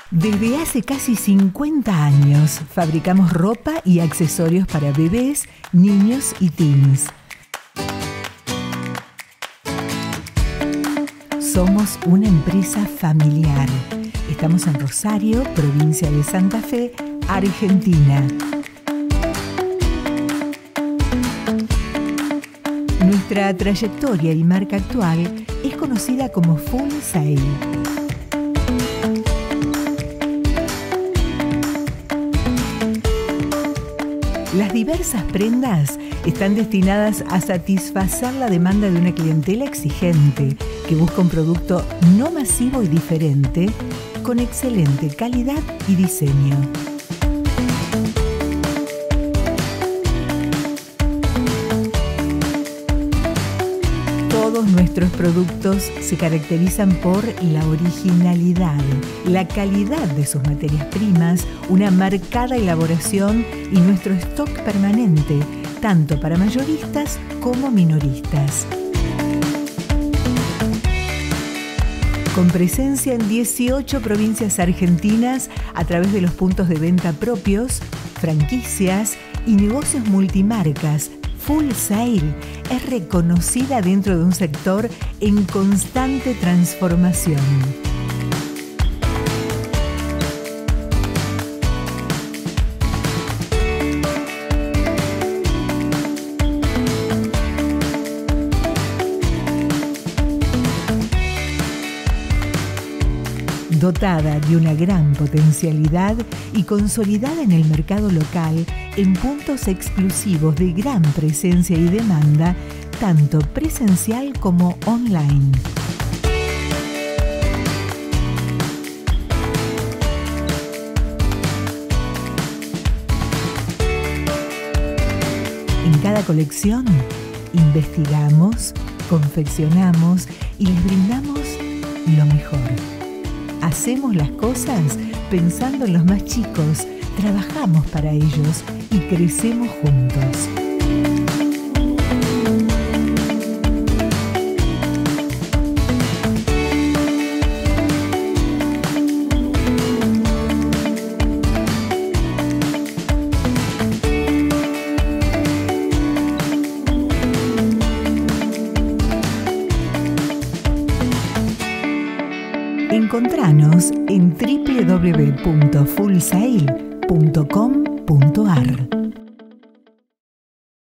Desde hace casi 50 años fabricamos ropa y accesorios para bebés, niños y teens. Somos una empresa familiar. Estamos en Rosario, provincia de Santa Fe, Argentina. Nuestra trayectoria y marca actual es conocida como Full Sail. Las diversas prendas están destinadas a satisfacer la demanda de una clientela exigente que busca un producto no masivo y diferente, con excelente calidad y diseño. Todos nuestros productos se caracterizan por la originalidad, la calidad de sus materias primas, una marcada elaboración y nuestro stock permanente, tanto para mayoristas como minoristas. Con presencia en 18 provincias argentinas a través de los puntos de venta propios, franquicias y negocios multimarcas, Full Sail es reconocida dentro de un sector en constante transformación. Dotada de una gran potencialidad y consolidada en el mercado local en puntos exclusivos de gran presencia y demanda, tanto presencial como online. En cada colección, investigamos, confeccionamos y les brindamos lo mejor. Hacemos las cosas pensando en los más chicos, trabajamos para ellos y crecemos juntos. Encontranos en www.fullsail.com.ar.